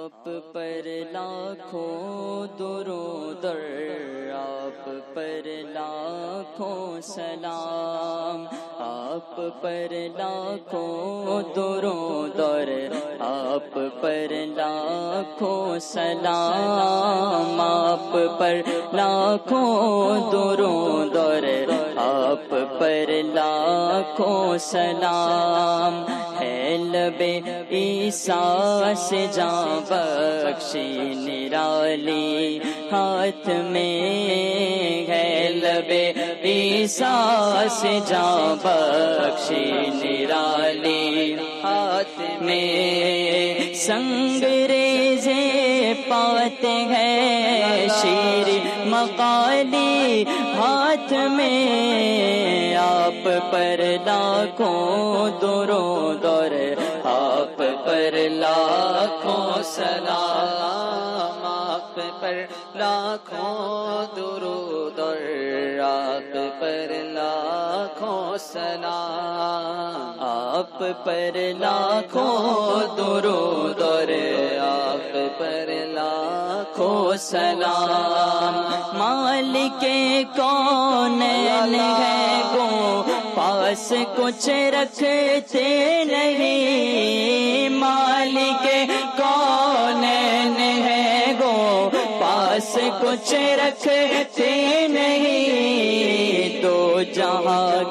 آپ پر لاکھوں درود آپ پر لاکھوں سلام، آپ پر لاکھوں درود آپ پر لاکھوں سلام، آپ پر لاکھوں درود آپ پر لاکھوں سلام۔ ہے لب عیسیٰ سے جاں بخشی نرالی ہاتھ میں، ہے لب عیسیٰ سے جاں بخشی نرالی ہاتھ میں، سنگریزے پاتے ہیں شیر مقالی ہاتھ میں، آپ پر لاکھوں درود آپ پر لاکھوں سلام، آپ پر لاکھوں درود آپ پر لاکھوں سلام، آپ پر لاکھوں درود آپ پر لاکھوں سلام۔ مالک کونین ہے گو پاس کچھ رکھتے نہیں، مالک کونین ہے گو پاس کچھ رکھتے نہیں، دو جہاں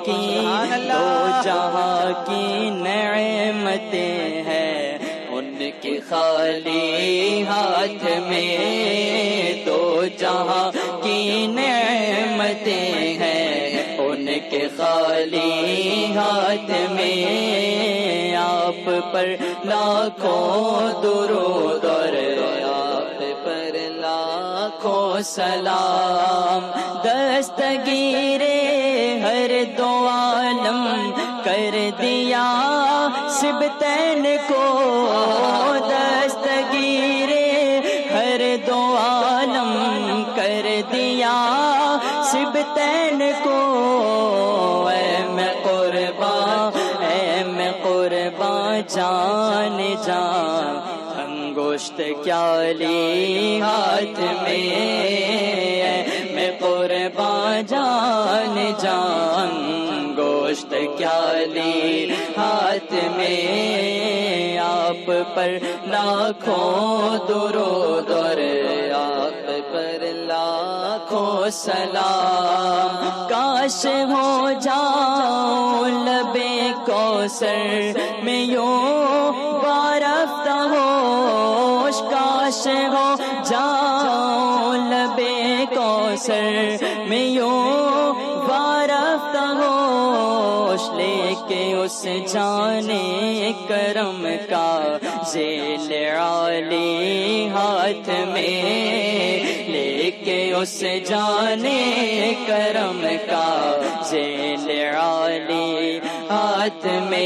کی نعمتیں ہیں ان کے خالی ہاتھ میں، دو جہاں کی نعمتیں ہیں ان کے خالی ہاتھ میں، آپ پر لاکھوں درود آپ پر لاکھوں سلام۔ دستگیر ہر دو عالم کر دیا سبتین کو، دستگیر ہر دو عالم کر دیا سبتین کو، اے میں قربان جان جان انگشت کیا لی ہاتھ میں، میں قربان جان جان گوشت کیا لی ہاتھ میں، آپ پر لاکھوں درود آپ پر لاکھوں سلام۔ کاش ہو جاؤ لبے کوثر میں یوں بارفتہ ہوش، کاش ہو جاؤ لبے کوثر میں یوں بارفتہ ہوش، لے کے اس جانے کرم کا ذیل عالی ہاتھ میں، لے کے اس جانے کرم کا ذیل عالی ہاتھ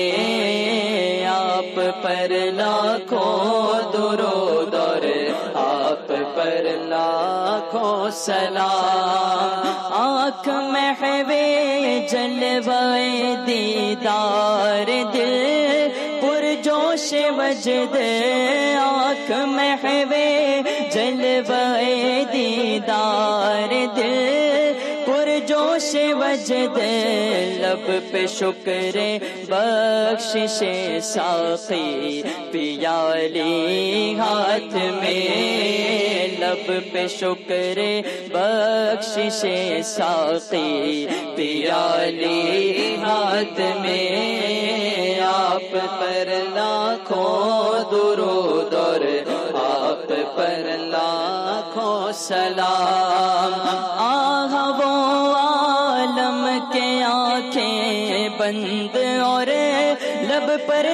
میں، آپ پر لاکھوں درود آپ پر لاکھوں سلام۔ آنکھ محوے جلوے دیدار دل پرجوش وجد، آنکھ محوے جلوے دیدار دل پرجوش وجد، لب پہ شکر بخشش ساقی پیالی ہاتھ میں، لب پہ شکر بخشش ساقی پیالی ہاتھ میں، آپ پر لاکھوں درود آپ پر لاکھوں سلام۔ آہ وہ عالم کے آنکھیں بند اور لب پر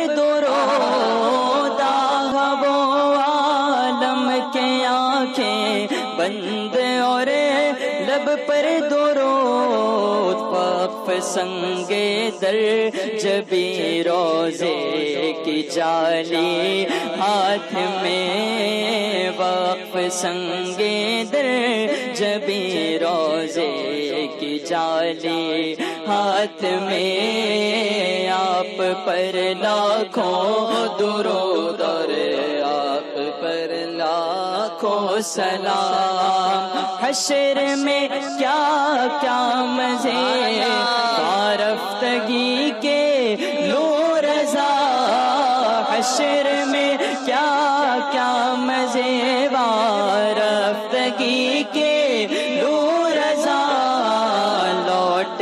درود، آہ وہ عالم کے آنکھیں بند اور لب پر درود، وقف سنگ در جبی روزے کی جالی ہاتھ میں، وقف سنگ در جبی روزے کی جالی ہاتھ میں، آپ پر لاکھوں درود آپ پر لاکھوں سلام، حشر میں کیا کیا مزے بارفتگی کے لو رضا، حشر میں کیا کیا مزے بارفتگی کے لو رضا، لوٹ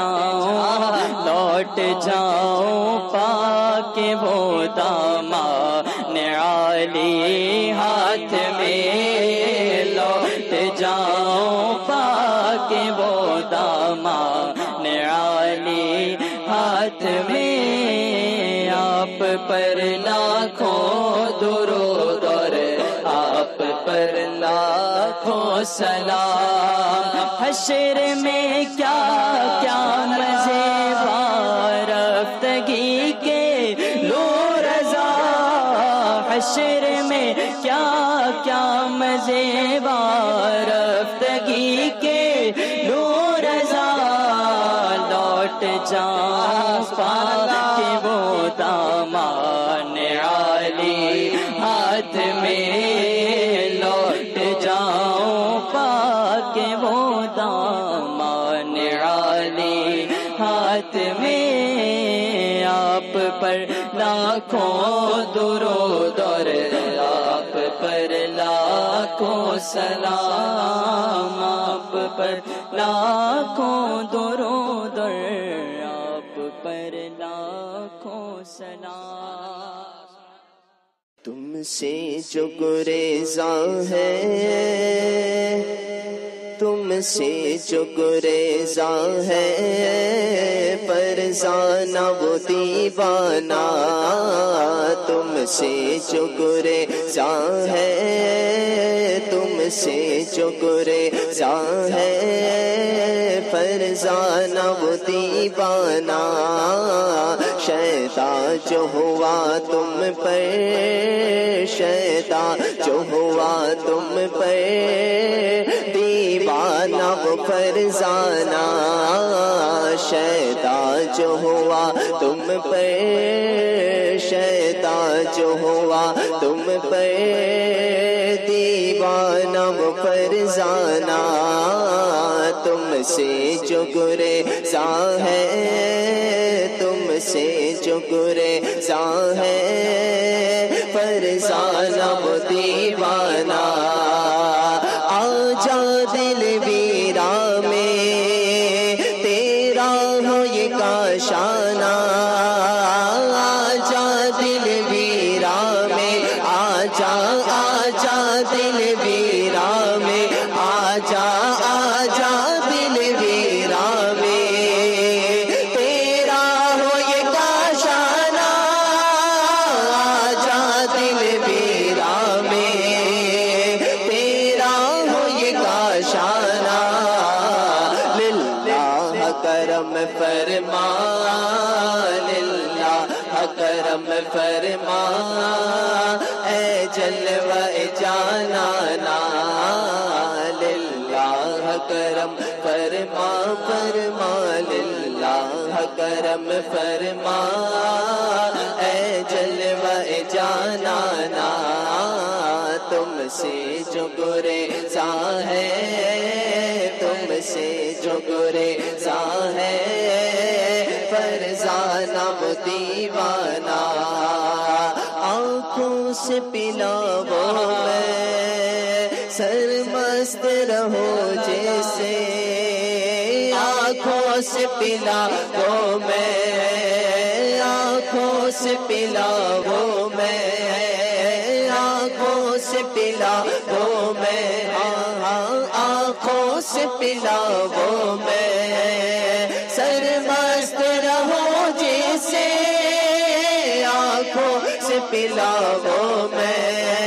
جاؤں پا کے وہ دامان عالی ہاتھ میں، لوٹ جاؤں پا کے وہ دامان عالی ہاتھ میں، آپ پر لاکھوں درود اور آپ پر لاکھوں سلام، حشر میں کیا کیا مزے بارفتگی کے لو رضا، حشر میں کیا کیا مزے بارفتگی کے لو رضا، لوٹ جاؤں پا کے وہ دامان عالی ہاتھ میں، لوٹ جاؤں پا کے وہ دامان عالی ہاتھ میں، آپ پر لاکھوں درود اور آپ پر لاکھوں سلام، آپ پر لاکھوں درود اور آپ پر لاکھوں سلام۔ تم سے جو گریزاں ہے، تم سے جو گریزاں ہے، فرزانہ وہ دیوانہ، تم سے جو گریزاں ہے، تم سے جو گریزاں ہے، فرزانہ وہ دیوانہ، شیطان جو ہوا تم پر، شیطان جو ہوا تم پر، دیوانہ وہ فرزانہ، شیطان جو ہوا تم پر، شیطان جو ہوا تم پر، دیوانہ وہ فرزانہ، تم سے جو گریزاں ہے، تم سے جو گریزاں ہے، فرزانہ وہ دیوانہ، آجا دل ویراں میں تیرا ہو یہ کاشانہ، آجا دل ویراں میں، آجا آجا دل ویراں میں، آجا آجا دل ویراں میں، تیرا ہو یہ کاشانہ، آجا دل ویراں میں، تیرا ہو یہ کاشانہ، للہ کرم فرما، للہ کرم فرما، اے جلوہ جانانا، للہ کرم فرما فرما، للہ کرم فرما، اے جلوہ جانانا، تم سے جو گریزاں ہے، تم سے جو گریزاں ہے، فرزانہ وہ دیوانہ، آنکھوں سے پلاو میں سرمست رہو جیسے، آنکھوں سے پلاو میں، آنکھوں سے پلاو میں، آنکھوں سے پلاو میں، آنکھوں سے پلاو میں، سرمست رہو جیسے، آنکھوں سے پلاو میں،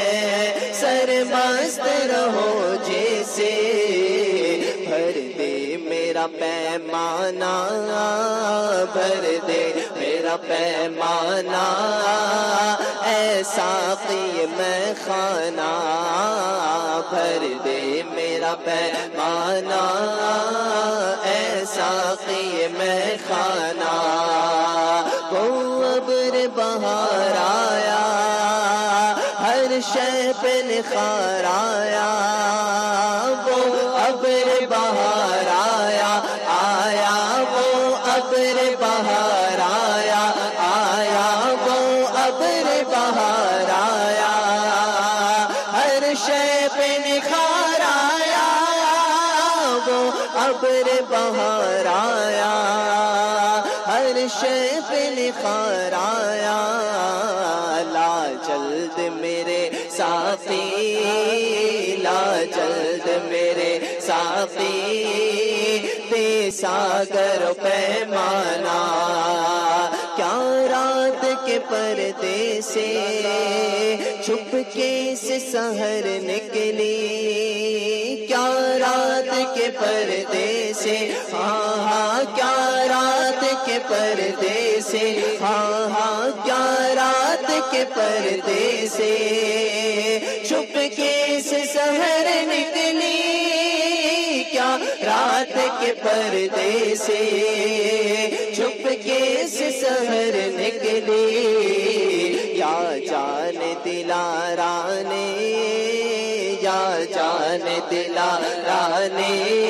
سرمست رہو جیسے، بھر دے میرا پیمانہ، بھر دے میرا پیمانہ، اے ساقی میں خانہ، بھر دے میرا پیمانہ، اے ساقی میں خانہ، وہ ابر بہار آیا، ہر شے پہ نکھار آیا، وہ ابر بہار آیا، آیا وہ ابر بہار آیا، آیا وہ ابر بہار آیا، ہر شے پہ نکھار آیا، وہ ابر بہار آیا، ہر شے پہ نکھار آیا، لا جلد میرے ساقی، لا جلد میرے ساقی، دے ساگر پیمانہ، کیا رات کے پردے سے چھپکے سے سحر نکلی، کیا رات کے پردے سے، ہاں ہاں کیا رات کے پردے سے، ہاں ہاں کیا رات کے پردے سے چھپکے سے سحر نکلی، کیا رات کے پردے سے چھپکے سے سحر نکلی، یا جان دلارانے، یا جان دلارانے،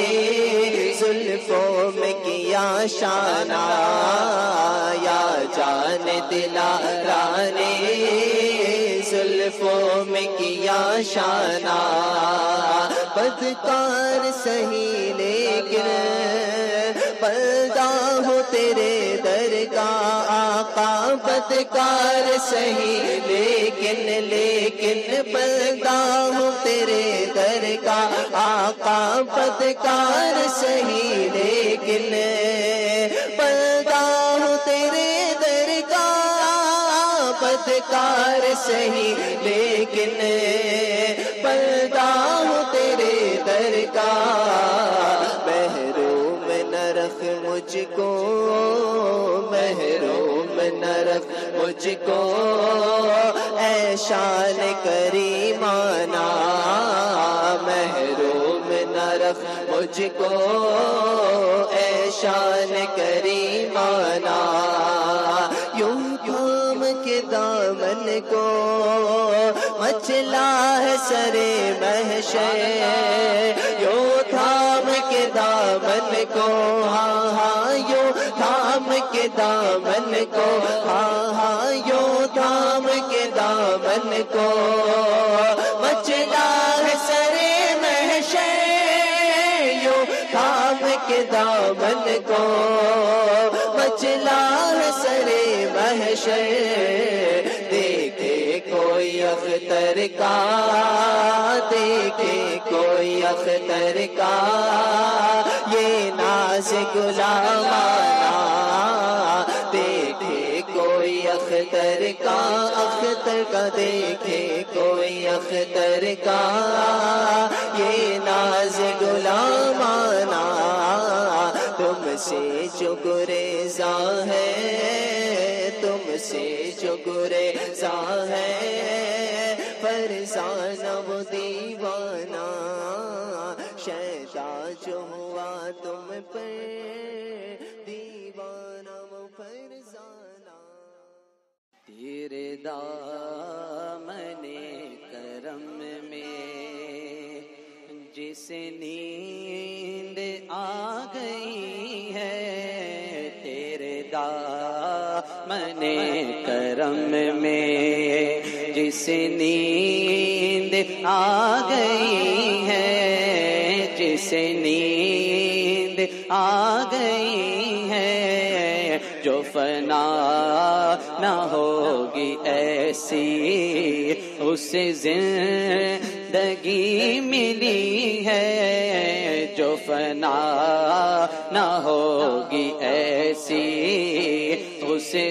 زلفوں میں کیا شانہ، یا جان دلارانے، زلفوں میں کیا شانہ، بدکار سہی لیکن پردہ ہو تیرے در کا آقا، بدکار سہی لیکن لیکن پردہ ہو تیرے در کا آقا، بدکار سہی لیکن پردہ ہو تیرے در کا، بدکار سہی لیکن پردہ ہو تیرے در کا، محروم نہ رکھ مجھ کو، محروم نہ رکھ مجھ کو، اے شان کریمانہ، محروم نہ رکھ مجھ کو، اے شان کریمانہ، یوں تھام کے دامن کو مچلا ہے سرے محشر، یوں تھام کے دامن کو، ہاں ہاں یوں تھام کے دامن کو، ہاں ہاں یوں تھام کے دامن کو مچلا ہے سرے محشر، یوں تھام کے دامن کو مچلا ہے سرے محشر، دیکھے کوئی اختر کا، دیکھے کوئی اختر کا یہ ناز غلامانہ، دیکھے کوئی اختر کا، اختر کا دیکھے کوئی اختر کا یہ ناز غلامانہ، تم سے جو گریزاں ہے، تم سے جو گریزاں ہے، فرزانہ وہ دیوانہ، شیدا جو ہوا تم پر دیوانہ وہ فرزانہ، تیرے دامن کرم میں جس نیند آ گئی ہے، تیرے دامن کرم میں جس نیند آ گئی ہے، جس نیند آ گئی ہے، جو فنا نہ ہوگی ایسی اسے زندگی ملی ہے، جو فنا نہ ہوگی ایسی اسے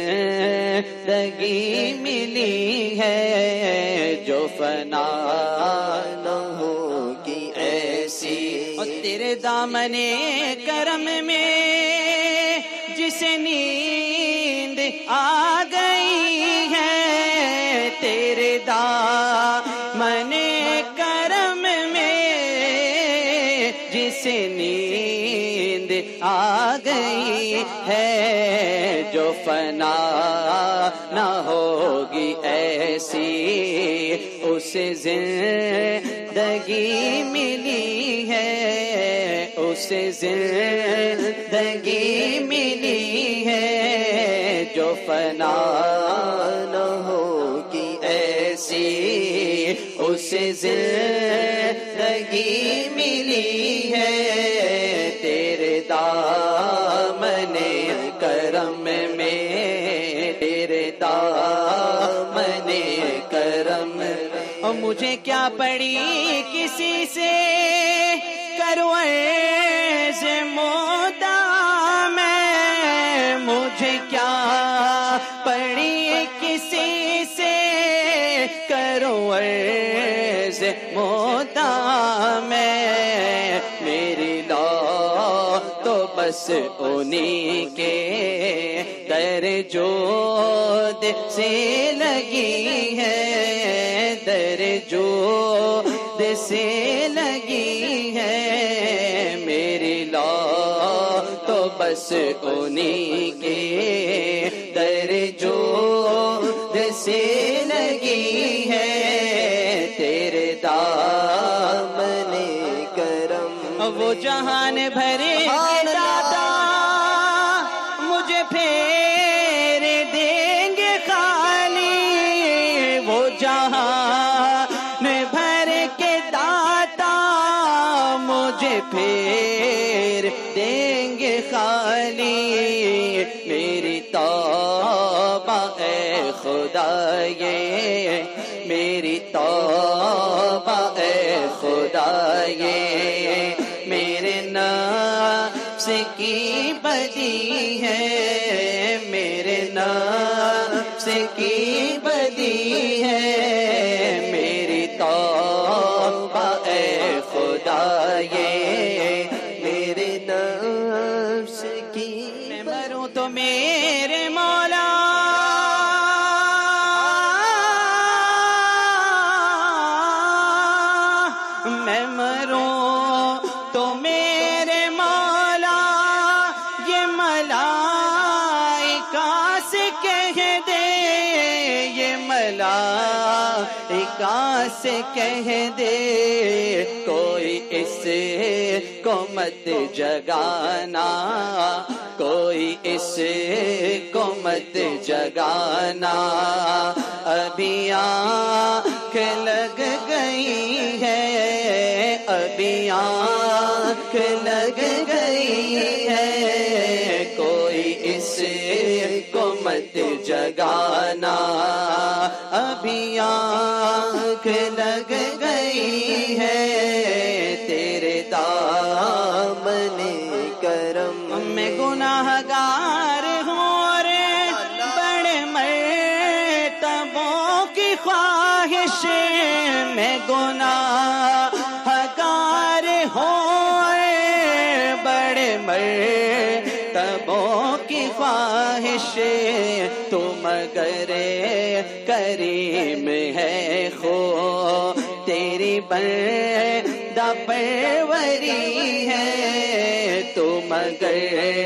زندگی ملی ہے، جو فنا نہ ہوگی ایسی، اور تیرے دامن کرم میں جس نیند آ گئی ہے، تیرے دامن کرم میں جس نیند آ گئی ہے، جو فنا نہ ہوگی ایسی اسے زندگی ملی ہے، اسے زندگی ملی ہے، جو فنا نہ ہوگی ایسی اسے زندگی ملی ہے، تیرے دامن کرم میں، تیرے دامن کرم، اور مجھے کیا پڑی کسی سے کروں عرض مودا میں، مجھے کیا پڑی کسی سے کروں عرض مودا میں، میری لا تو بس انہی کے در جود سے لگی ہے، در جود سے لگی ہے، میری لا تو بس انہی کے در جود سے لگی ہے، تیرے دامن کرم، وہ جہان بھرے کے دادا مجھے پھیر دیں گے خالی، وہ جہان بھر کے دادا مجھے پھیر دیں گے خالی، میری توبہ اے خدا یہ، میری توبہ اے خدا یہ، میرے نفس کی بدی ہے، میرے نفس کی بدی ہے، میری توبہ اے خدا یہ، میرے نفس کی میں مروں تو میرے مولا میں مروں تو میرے مولا یہ ملائکہ سے کہہ دے، یہ ملائکہ سے کہہ دے، کوئی اس کو مت جگانا، کوئی اس کو مت جگانا، ابھی آنکھ لگ گئی ہے، ابھی آنکھ لگ گئی ہے، کوئی اس کو مت جگانا، ابھی آنکھ لگ گئی ہے، تیرے دامن کرم، میں گناہ گار ہوں اور بڑے مرتبوں کی خواہش، میں گناہ گار ہوں بڑے مرتبوں کی خواہش، تو مگر کریم ہے خو تیری بندہ پروری ہے، تو مگر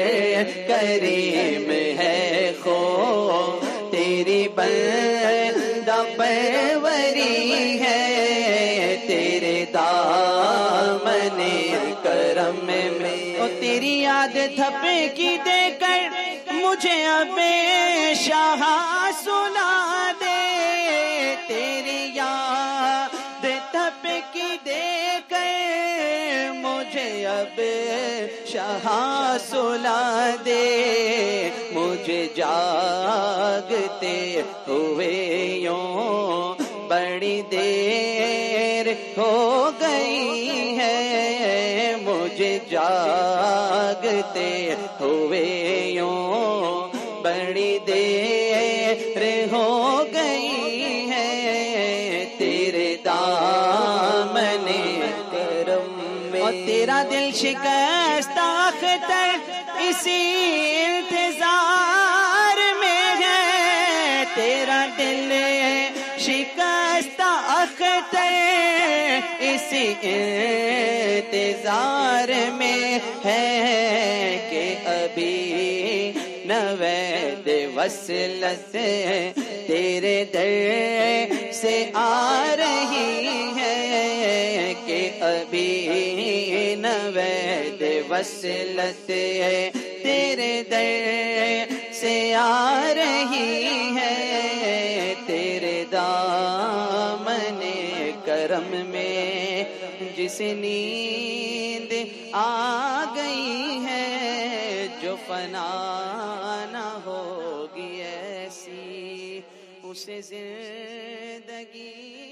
کریم ہے خو تیری بندہ پروری ہے، تیرے دامن کرم میں، اور تیری یاد تھپ کی دے کر مجھے اب شاہ سنا دے، تیری یاد تھپ کی دے کر مجھے اب شاہ سلا دے، مجھے جاگتے ہوئے یوں بڑی دیر ہو گئی ہے، مجھے جاگتے ہوئے یوں بڑی دیر ہو گئی ہے، تیرے دامن کرم میں، اور تیرا دل شکستہ اختر اسی انتظار میں ہے، تیرا دل شکستہ اختر اسی انتظار میں ہے ابھی نوید وصلت تیرے در سے آ رہی ہے کہ ابھی نوید وصلت تیرے در سے آ رہی ہے، تیرے دامن کرم میں جس نیند آ گئی ہے، جو فنا نہ ہوگی ایسی اسے زندگی